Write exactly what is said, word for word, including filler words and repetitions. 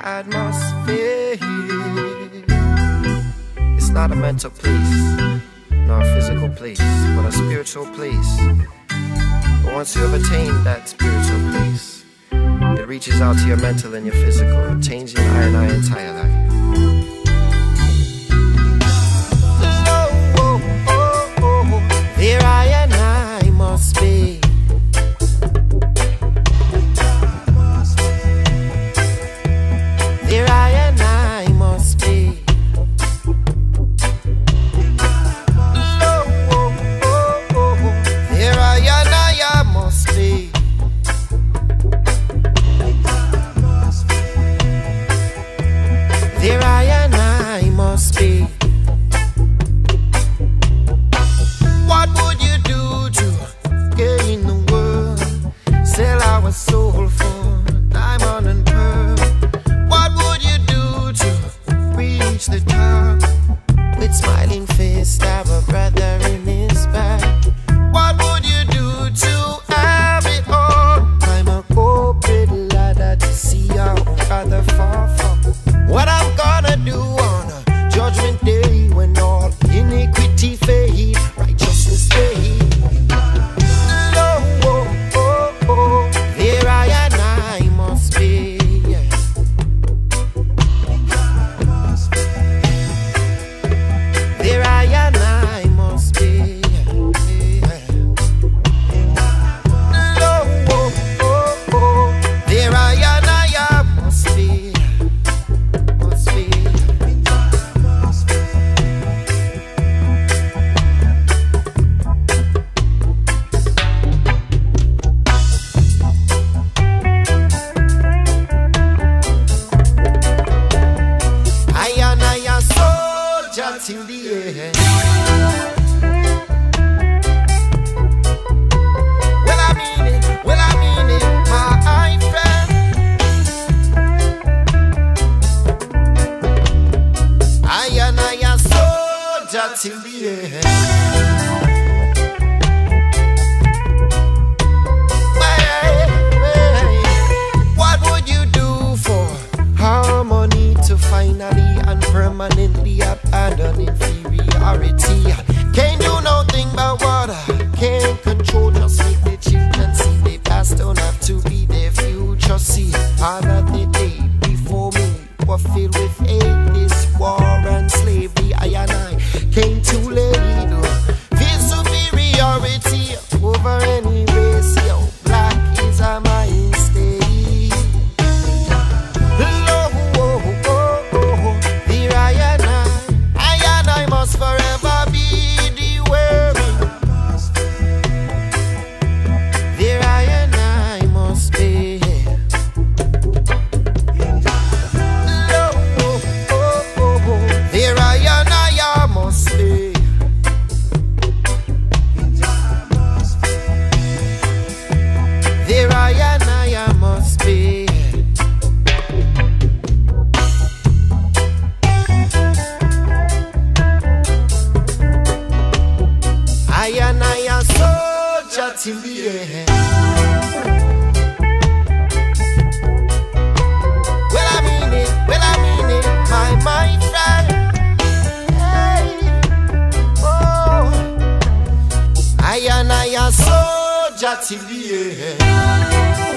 atmosphere. It's not a mental place, nor a physical place, but a spiritual place. But once you have attained that spiritual place, it reaches out to your mental and your physical, changing I and I entire life. Oh, oh, oh, oh. Here I and I must be. Here I and I must be. Oh, oh, oh, oh. Here I and I must be. There I and I must be. What would you do to gain the world? Sell our soul for diamond and pearl. What would you do to reach the top? With smiling face, have a brother in his back. What would you do to have it all? Climb a corporate ladder to see our brother far from. What I'm gonna do on a judgment day, when all iniquity fade, righteousness fade. Oh, oh, oh, oh. There I and I must be. Yeah. There I and I must be. Yeah. Oh, oh, oh, oh. There I and I must be. Till the end. Well, I mean it, well, I mean it, my friend. I and I a soldier till the end. Well, well, what would you do for harmony to finally and permanently abandon inferiority? Can't do nothing but water, can't control, just make the children see they past don't have to be their future. See, all of the day before me were filled with hate, this war and slavery. I and I came too late. Feel superiority over any race. Yo, black is a mainstay. Forever be the wearing. There I and I must be. Oh, oh, oh, oh. There I and I must be. There I and I must be. I and I a soldier till the end. Well, I mean it, well, I mean it, my, my friend. Hey, oh, I and I a soldier till the end.